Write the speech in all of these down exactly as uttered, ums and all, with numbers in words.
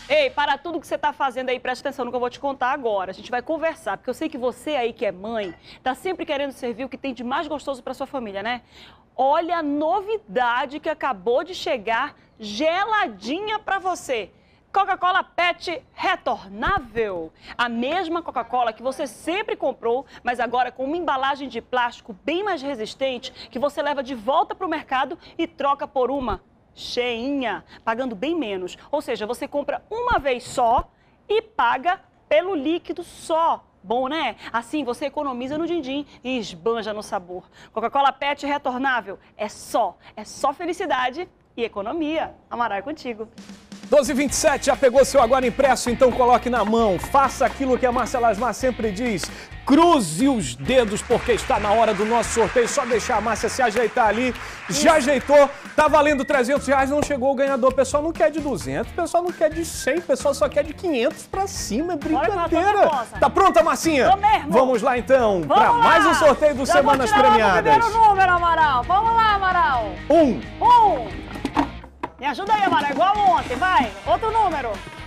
Ei, para tudo que você tá fazendo aí, presta atenção no que eu vou te contar agora. A gente vai conversar, porque eu sei que você aí que é mãe, tá sempre querendo servir o que tem de mais gostoso pra sua família, né? Olha a novidade que acabou de chegar, geladinha pra você. Coca-Cola Pet retornável. A mesma Coca-Cola que você sempre comprou, mas agora com uma embalagem de plástico bem mais resistente, que você leva de volta pro mercado e troca por uma cheinha, pagando bem menos. Ou seja, você compra uma vez só e paga pelo líquido só. Bom, né? Assim você economiza no din-din e esbanja no sabor. Coca-Cola Pet retornável. É só, é só felicidade e economia. Amaral é contigo. doze e vinte e sete, já pegou seu agora impresso? Então coloque na mão. Faça aquilo que a Márcia Lasmar sempre diz. Cruze os dedos, porque está na hora do nosso sorteio. Só deixar a Márcia se ajeitar ali. Já ajeitou. Tá valendo trezentos reais, não chegou o ganhador. O pessoal não quer de duzentos, o pessoal não quer de cem, o pessoal só quer de quinhentos pra cima. É brincadeira. Tá pronta, Marcinha? Tô mesmo. Vamos lá, então, Vamos pra lá. mais um sorteio do Já Semanas vou tirar Premiadas. O primeiro número, Amaral. Vamos lá, Amaral. Um. Um. Me ajuda aí, Amaral. Igual ontem, vai. Outro número.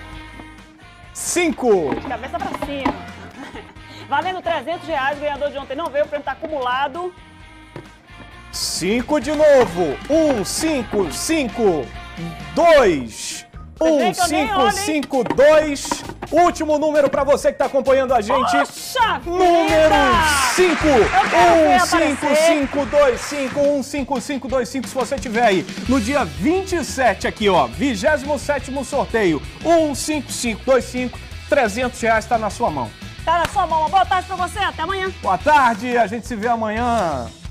Cinco. De cabeça pra cima. Valendo trezentos reais, o ganhador de ontem não veio, o prêmio tá acumulado. Cinco de novo. Um, cinco, cinco, dois. Um, cinco, cinco, dois. Último número pra você que tá acompanhando a gente. Poxa número cinco. Um, cinco, cinco, dois, cinco. Um, cinco, cinco, dois, cinco. Se você tiver aí no dia vinte e sete aqui, ó. vigésimo sétimo sorteio. Um, cinco, cinco, dois, cinco. trezentos reais tá na sua mão. Tá na sua mão. Uma boa tarde pra você. Até amanhã. Boa tarde. A gente se vê amanhã.